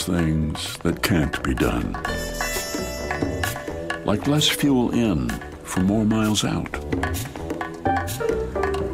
things that can't be done. Like less fuel in for more miles out.